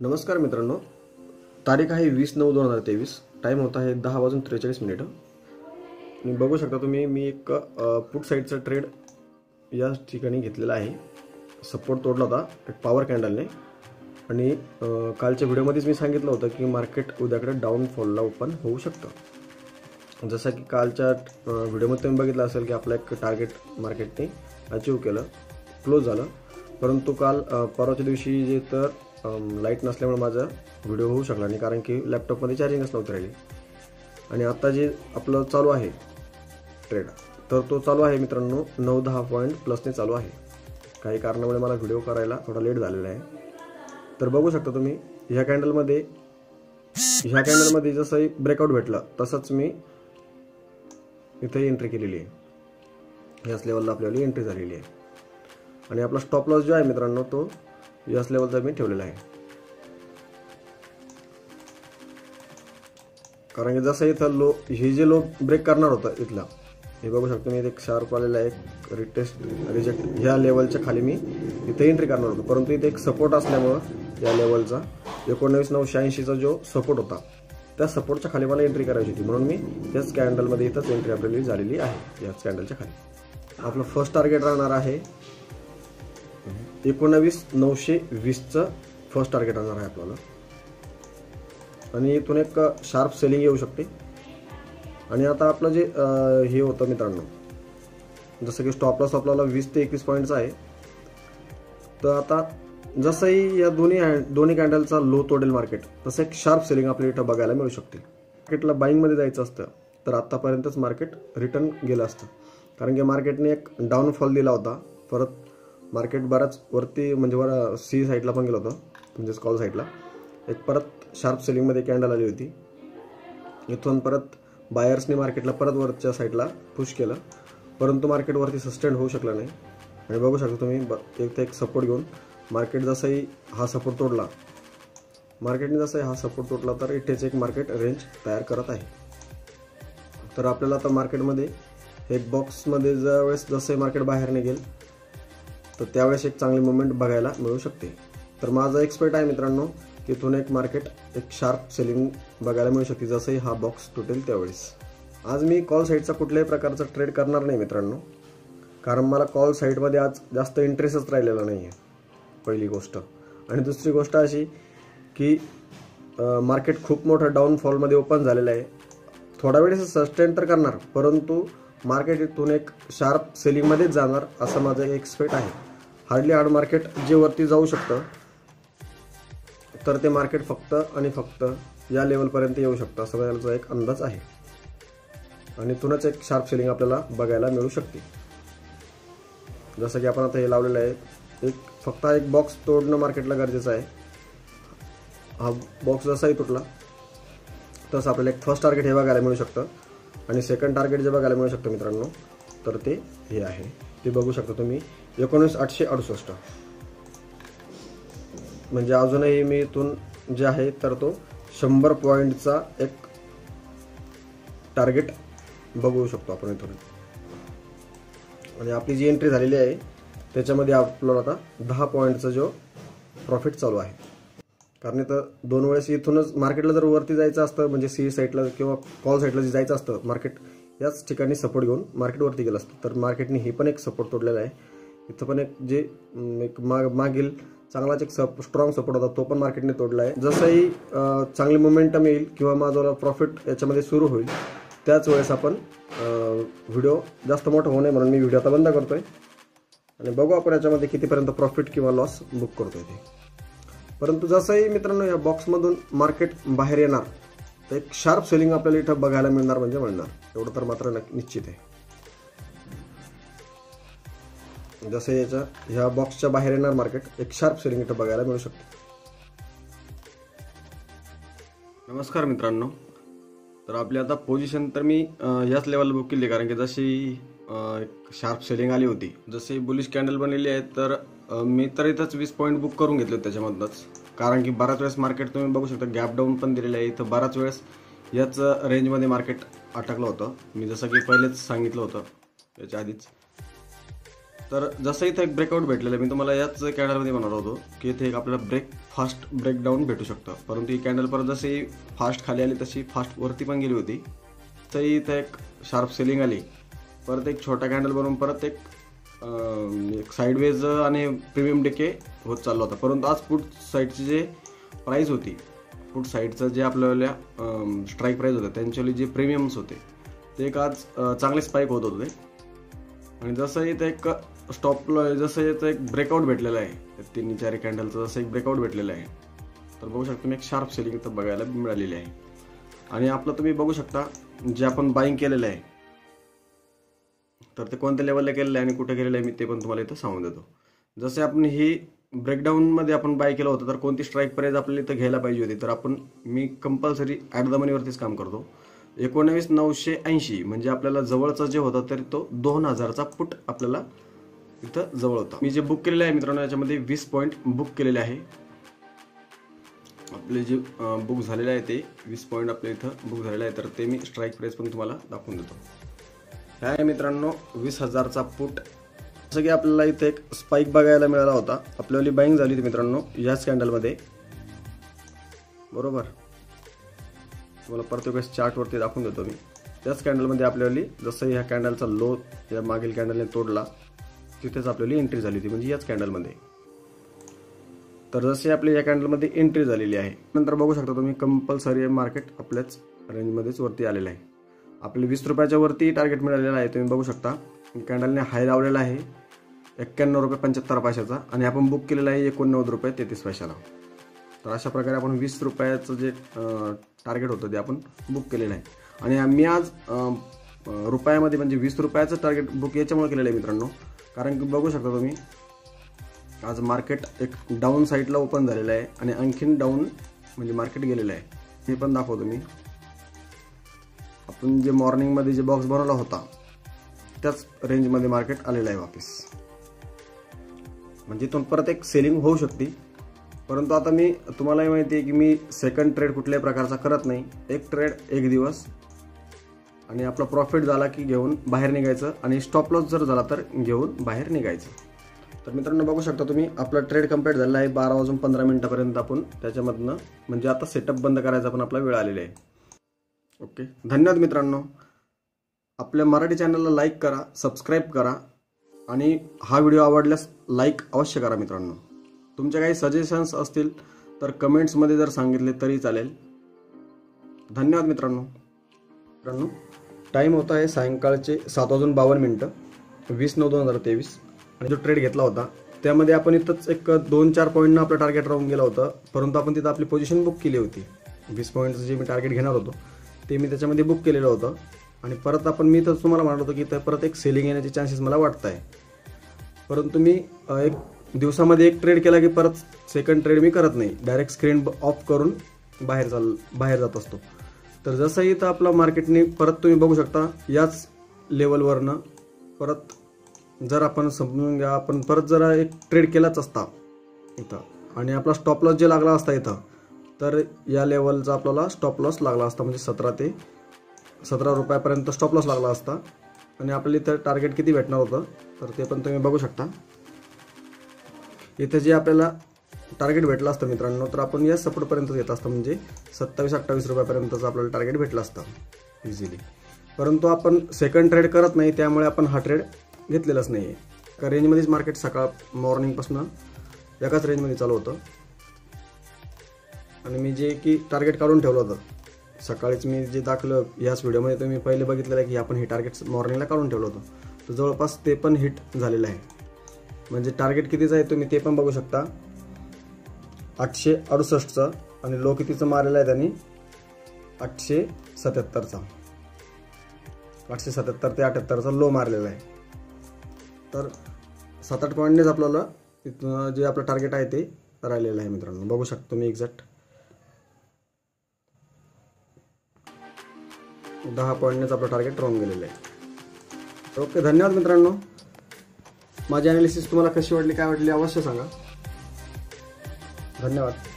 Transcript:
नमस्कार मित्रांनो, तारीख आहे 20/9/2023. टाइम होता आहे 10:43 आणि बघू शकता तुम्ही मी एक पुट साइडचा ट्रेड या ठिकाणी घेतलेला आहे. सपोर्ट तोडला होता एक पॉवर कॅन्डलने आणि कालच्या व्हिडिओमध्येच मी सांगितलं होतं की मार्केट उद्याकडे डाऊनफॉलला ओपन होऊ शकतं. जसं की कालच्या व्हिडिओमध्ये तुम्ही बघितलं असेल की आपलं एक टार्गेट मार्केटने अचीव केलं, क्लोज झालं. परंतु काल परवाच्या दिवशी जे तर लाईट नसल्यामुळे माझा व्हिडिओ होऊ शकला नाही, कारण की लॅपटॉपमध्ये चार्जिंगच नव्हती राहिली. आणि आता जे आपलं चालू आहे ट्रेड, तर तो चालू आहे मित्रांनो 9-10 पॉईंट प्लसने चालू आहे. काही कारणामुळे मला व्हिडिओ करायला थोडा लेट झालेला आहे. तर बघू शकता तुम्ही ह्या कॅन्डलमध्ये जसंही ब्रेकआउट भेटला तसंच मी इथे एंट्री केलेली आहे. याच लेवलला आपल्याला एंट्री झालेली आहे आणि आपला स्टॉप लॉस जो आहे मित्रांनो तो याच लेवलचा मी ठेवलेला आहे. कारण की जसं इथं हे जे लो ब्रेक करणार होता इथला, हे बघू शकतो मी एक शार्प आलेला आहे, रिटेस्ट रिजेक्ट ह्या लेवलच्या खाली मी इथे एंट्री करणार होतो. परंतु इथे एक सपोर्ट असल्यामुळं या लेवलचा 19,980चा जो सपोर्ट होता त्या सपोर्टच्या खाली मला एंट्री करायची होती, म्हणून मी त्याच कॅन्डलमध्ये इथंच एंट्री आपल्याला झालेली आहे. याच कॅन्डलच्या खाली आपलं फर्स्ट टार्गेट राहणार आहे 19,920चं फर्स्ट टार्गेट राहणार आहे आपल्याला. आणि इथून एक शार्प सेलिंग येऊ शकते. आणि आता आपलं जे हे होतं मित्रांनो, जसं की स्टॉप लॉस आपल्याला 20 ते 21 पॉईंटचा आहे. तर आता जसंही या दोन्ही कॅन्डलचा लो तोडेल मार्केट, तसं एक शार्प सेलिंग आपल्याला इथं बघायला मिळू शकते. मार्केटला बाईंगमध्ये जायचं असतं तर आत्तापर्यंतच मार्केट रिटर्न गेलं असतं, कारण की मार्केटने एक डाऊनफॉल दिला होता. परत मार्केट बराच वरती म्हणजे वर सी साईडला पण गेलं होतं, म्हणजेच कॉल साईडला एक परत शार्प सेलिंगमध्ये कॅन्डल आली होती. इथून परत बायर्सने मार्केटला परत वरच्या साईडला पुश केलं, परंतु मार्केट वरती सस्टेंड होऊ शकलं नाही. आणि बघू शकता तुम्ही एक सपोर्ट घेऊन मार्केट जसंही हा सपोर्ट तोडला, तर इथेच एक मार्केट रेंज तयार करत आहे. तर आपल्याला आता मार्केटमध्ये एक बॉक्समध्ये ज्यावेळेस जसंही मार्केट बाहेर निघेल तर त्यावेळेस एक चांगली मुवमेंट बघायला मिळू शकते. तर माझा एक्सपेक्ट आहे मित्रांनो की इथून एक मार्केट एक शार्प सेलिंग बघायला मिळू शकते जसंही हा बॉक्स तुटेल त्यावेळेस. आज मी कॉल साईडचा कुठल्याही प्रकारचा ट्रेड करणार नाही मित्रांनो, कारण मला कॉल साईडमध्ये आज जास्त इंटरेस्टच राहिलेला नाही आहे, पहिली गोष्ट. आणि दुसरी गोष्ट अशी की मार्केट खूप मोठं डाऊनफॉलमध्ये ओपन झालेलं आहे. थोडा वेळ सस्टेन तर करणार, परंतु मार्केट इथून एक शार्प सेलिंगमध्येच जाणार असं माझं एक एक्सपेक्ट आहे. हार्डली हार्ड मार्केट जे वरती जाऊ शकतं तर ते मार्केट फक्त आणि फक्त या लेवलपर्यंत येऊ शकतं असं माझा एक अंदाज आहे. आणि इथूनच एक शार्प सेलिंग आपल्याला बघायला मिळू शकते. जसं की आपण आता हे लावलेलं आहे, फक्त एक बॉक्स तोडणं मार्केटला गरजेचं आहे. हा बॉक्स जसाही तुटला तसं आपल्याला एक फर्स्ट टार्गेट हे बघायला मिळू शकतं आणि सेकंड टार्गेट जे बघायला मिळू शकतं मित्रांनो तर ते हे आहे, ते बघू शकता तुम्ही 19,868. म्हणजे अजूनही मी इथून जे आहे तर तो 100 पॉईंटचा एक टार्गेट बघू शकतो आपण इथून. आणि आपली जी एंट्री झालेली आहे त्याच्यामध्ये आपल्याला आता 10 पॉईंटचा जो प्रॉफिट चालू आहे. कारण इथं 2 वेळेस इथूनच मार्केटला जर वरती जायचं असतं, म्हणजे सी साईडला किंवा कॉल साईडला जे जायचं असतं, मार्केट याच ठिकाणी सपोर्ट घेऊन मार्केट वरती गेलं असतं. तर मार्केटने हे पण एक सपोर्ट तोडलेला आहे. इथं पण एक जे एक मागील चांगलाच एक स्ट्रॉंग सपोर्ट होता तो पण मार्केटने तोडला आहे. जसंही चांगली मोमेंटम येईल किंवा माझा प्रॉफिट याच्यामध्ये सुरू होईल त्याच वेळेस आपण व्हिडिओ जास्त मोठा होऊ नये म्हणून मी व्हिडिओ आता बंद करतोय आणि बघू आपण याच्यामध्ये कितीपर्यंत प्रॉफिट किंवा लॉस बुक करतोय ते. परंतु जसंही मित्रांनो या बॉक्समधून मार्केट बाहेर येणार तर एक शार्प सेलिंग आपल्याला इथं बघायला मिळणार म्हणजे मिळणार, एवढं तर मात्र निश्चित आहे. जसं ह्या बॉक्सच्या बाहेर येणार मार्केट, एक शार्प सेलिंग इथं बघायला मिळू शकते. नमस्कार मित्रांनो, तर आपली आता पोझिशन तर मी याच लेवलला बुक केली, कारण की जशी एक शार्प सेलिंग आली होती, जशी बुलिश कॅन्डल बनलेली आहे, तर मी तर इथंच 20 पॉईंट बुक करून घेतले त्याच्यामधनंच. कारण की बराच वेळेस मार्केट तुम्ही बघू शकता गॅप डाऊन पण दिलेलं आहे. इथं बराच वेळेस याच रेंजमध्ये मार्केट अटकलं होतं, मी जसं की पहिलेच सांगितलं होतं याच्या आधीच. तर जसं इथं एक ब्रेकआउट भेटलेलं आहे, मी तुम्हाला याच कॅन्डलमध्ये म्हणणार होतो की इथे एक आपल्याला फास्ट ब्रेकडाऊन भेटू शकतं, परंतु ही कॅन्डल परत जशी फास्ट खाली आली तशी फास्ट वरती पण गेली होती. तर इथं एक शार्प सेलिंग आली, परत एक छोटा कॅन्डल बनवून परत एक साईडवेज आणि प्रीमियम डिके होत चालला होता. परंतु आज पुट साईडची जे प्राईस होती, पुट साईडचं जे आपल्याला स्ट्राईक प्राईस होतं त्यांच्यावाले जे प्रीमियम्स होते ते एक आज चांगले स्पाईक होत होते. आणि जसं इथं एक जसं इथं एक ब्रेकआउट भेटलेलं आहे, 3-4 कॅन्डलचं जसं एक ब्रेकआउट भेटलेलं आहे, तर बघू शकता तुम्ही एक शार्प सेलिंग इथं बघायला मिळालेली आहे. आणि आपलं तुम्ही बघू शकता जे आपण बाईंग केलेलं आहे तर ते कोणत्या लेवलला केलेलं आहे आणि कुठे केलेलं आहे मी ते पण तुम्हाला इथं सांगून देतो. जसे आपण ही ब्रेकडाऊनमध्ये आपण बाय केलं होतं तर कोणती स्ट्राईक प्राईस आपल्याला इथं घ्यायला पाहिजे होती, तर मी कंपल्सरी ॲट द मनीवरतीच काम करतो. 19,980 म्हणजे आपल्याला जवळचा जे होता तरी तो 2,000चा पुट आपल्याला इथं जवळ होता. मी जे बुक केलेलं आहे मित्रांनो याच्यामध्ये 20 पॉईंट बुक केलेले आहे. आपले जे बुक झालेले आहे ते 20 पॉईंट आपल्या इथं बुक झालेले आहे, तर ते मी स्ट्राईक प्राईस पण तुम्हाला दाखवून देतो. ह्या आहे मित्रांनो 20,000चा पुट. जसं की आपल्याला इथे एक स्पाइक बघायला मिळाला होता, आपल्याला बाईंग झाली होती मित्रांनो याच कॅन्डलमध्ये, बरोबर. तुम्हाला प्रत्येक वेळेस चार्टवरती दाखवून देतो मी. त्याच कॅन्डलमध्ये आपल्याला जसं ह्या कॅन्डलचा लो या मागील कॅन्डलने तोडला तिथेच आपल्याला एंट्री झाली होती, म्हणजे याच कॅन्डलमध्ये. तर जसे आपली या कॅन्डलमध्ये एंट्री झालेली आहे, नंतर बघू शकता तुम्ही कंपल्सरी मार्केट आपल्याच रेंजमध्येच वरती आलेलं आहे. आपले 20 रुपयाच्या वरती टार्गेट मिळालेलं आहे. तुम्ही बघू शकता कॅन्डलने हाय लावलेला आहे 91 रुपये 75 पैशाचा आणि आपण बुक केलेला आहे 89 रुपये 33 पैशाला. तर अशा प्रकारे आपण 20 रुपयाचं जे टार्गेट होतं ते आपण बुक केलेलं आहे. आणि मी आज रुपयामध्ये म्हणजे 20 रुपयाचं टार्गेट बुक याच्यामुळे केलेलं आहे मित्रांनो, कारण की बघू शकता तुम्ही आज मार्केट एक डाऊन साईडला ओपन झालेलं आहे आणि आणखीन डाऊन म्हणजे मार्केट गेलेलं आहे. हे पण दाखवतो मी. आपण जे मॉर्निंगमध्ये जे बॉक्स बनवला होता त्याच रेंजमध्ये मार्केट आलेलं आहे वापस, म्हणजे इथून परत एक सेलिंग होऊ शकते. परंतु आता मी तुम्हालाही माहिती आहे की मी सेकंड ट्रेड कुठल्याही प्रकारचा करत नाही. एक ट्रेड एक दिवस आणि आपला प्रॉफिट झाला की घेऊन बाहेर निघायचं आणि स्टॉप लॉस जर झाला तर घेऊन बाहेर निघायचं. तर मित्रांनो बघू शकता तुम्ही आपला ट्रेड कंप्लीट झालेला आहे. 12:15 आपण त्याच्यामधनं म्हणजे आता सेटअप बंद करायचा पण आपला वेळ आलेला आहे. ओके, धन्यवाद मित्रांनो. आपल्या मराठी चॅनलला लाईक करा, सबस्क्राईब करा आणि हा व्हिडिओ आवडल्यास लाईक अवश्य करा मित्रांनो. तुमचे काही सजेशन्स असतील तर कमेंट्समध्ये जर सांगितले तरी चालेल. धन्यवाद मित्रांनो. टाईम होता आहे सायंकाळचे 7:52 20/9/2023 आणि जो ट्रेड घेतला होता त्यामध्ये आपण इथंच एक 2-4 पॉईंटनं आपलं टार्गेट राहून गेलं होतं, परंतु आपण तिथं आपली पोझिशन बुक केली होती. 20 पॉईंटचं जे मी टार्गेट घेणार होतो ते मी त्याच्यामध्ये बुक केलेलं होतं. आणि परत मी तर तुम्हाला म्हणत होतो की इथं परत एक सेलिंग येण्याचे चान्सेस मला वाटत आहे. परंतु मी एक दिवसामध्ये एक ट्रेड केला की परत सेकंड ट्रेड मी करत नाही, डायरेक्ट स्क्रीन ऑफ करून बाहेर जात असतो. तर जसं इथं आपलं मार्केटने परत तुम्ही बघू शकता याच लेवलवरनं परत जर आपण समजून घ्या आपण परत जरा एक ट्रेड केलाच असता इथं आणि आपला स्टॉप लॉस जे लागला असता इथं, तर या लेवलचा आपल्याला स्टॉप लॉस लागला असता म्हणजे 17 रुपयापर्यंत स्टॉप लॉस लागला असता. आणि आपल्याला इथं टार्गेट किती भेटणार होतं तर ते पण तुम्ही बघू शकता. इथं जे आपल्याला टार्गेट भेटलं असतं मित्रांनो तर आपण या सपोर्टपर्यंत येत असतं म्हणजे 27-28 रुपयापर्यंतचं आपल्याला टार्गेट भेटलं असतं इझिली. परंतु आपण सेकंड ट्रेड करत नाही त्यामुळे आपण हा ट्रेड घेतलेलाच नाही आहे. का रेंजमध्येच मार्केट सकाळ मॉर्निंगपासून एकाच रेंजमध्ये चालू होतं आणि मी जे की टार्गेट काढून ठेवलं होतं सकाळीच मी जे दाखवलं याच व्हिडिओमध्ये तुम्ही पहिले बघितलेलं आहे की आपण हे टार्गेट मॉर्निंगला काढून ठेवलं होतं, तर जवळपास ते पण हिट झालेलं आहे. म्हणजे टार्गेट कितीचं आहे तुम्ही ते पण बघू शकता 868चं आणि लो कितीचं मारलेलं आहे त्यांनी 877चा. 877 ते 78चा लो मारलेला आहे. तर 7-8 पॉईंटनेच आपल्याला तिथून जे आपलं टार्गेट आहे ते राहिलेलं आहे मित्रांनो. बघू शकता तुम्ही एक्झॅक्ट 10 पॉईंटनेच आपलं टार्गेट राहून गेलेलं आहे. ओके, धन्यवाद मित्रांनो. माझी ॲनालिसिस तुम्हाला कशी वाटली काय वाटली अवश्य सांगा. धन्यवाद.